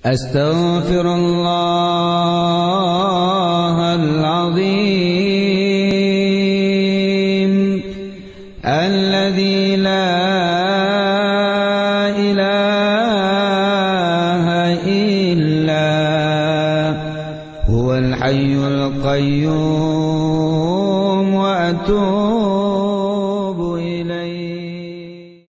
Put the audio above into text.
أستغفر الله العظيم الذي لا إله إلا هو الحي القيوم وأتوب